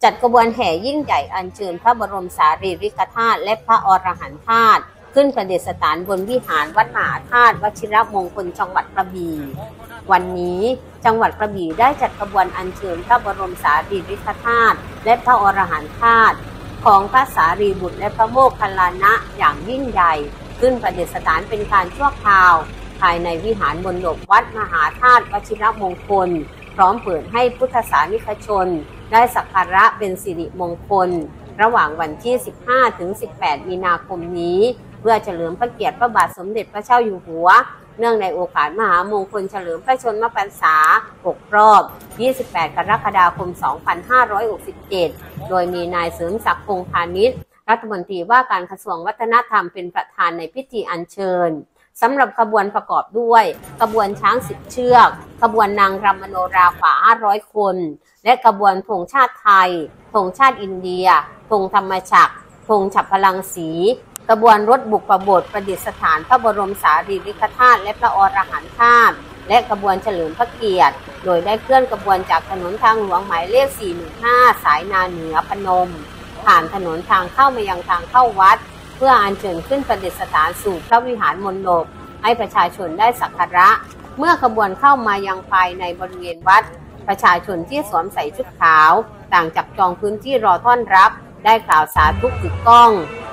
จัดกระบวนแห่ยิ่งใหญ่อัญเชิญพระบรมสารีริกธาตุและพระอรหันตธาตุขึ้นประดิษฐานบนวิหารวัดมหาธาตุวชิรมงคลจังหวัดกระบี่วันนี้จังหวัดกระบี่ได้จัดกระบวนอัญเชิญพระบรมสารีริกธาตุและพระอรหันตธาตุของพระสารีบุตรและพระโมคคัลลานะอย่างยิ่งใหญ่ขึ้นประดิษฐานเป็นการชั่วคราวภายในวิหารมณฑปวัดมหาธาตุวชิรมงคลพร้อมเปิดให้พุทธศาสนิกชนได้สักการะเป็นสิริมงคลระหว่างวันที่ 15-18 มีนาคมนี้เพื่อเฉลิมพระเกียรติพระบาทสมเด็จพระเจ้าอยู่หัวเนื่องในโอกาสมหามงคลเฉลิมพระชนมพรรษา6 รอบ 28 กรกฎาคม 2567 โดยมีนายเสริมศักดิ์ พงษ์พาณิชย์รัฐมนตรีว่าการกระทรวงวัฒนธรรมเป็นประธานในพิธีอัญเชิญสำหรับขบวนประกอบด้วยขบวนช้าง10 เชือกขบวนนางรำมโนรากว่า500 คนและขบวนธงชาติไทยธงชาติอินเดียธงธรรมจักรธงฉัตรพลังสีขบวนรถบุกโบสถ์ประดิษฐานพระบรมสารีริกธาตุและพระอรหันตธาตุและขบวนเฉลิมพระเกียรติโดยได้เคลื่อนขบวนจากถนนทางหลวงหมายเลข 415 สายนาเหนือพนมผ่านถนนทางเข้ามายังทางเข้าวัดเพื่ออัญเชิญขึ้นประดิษฐานสู่พระวิหารมณฑปให้ประชาชนได้สักการะเมื่อขบวนเข้ามายังภายในบริเวณวัดประชาชนที่สวมใส่ชุดขาวต่างจับจองพื้นที่รอต้อนรับได้กล่าวสาธุกึกก้อง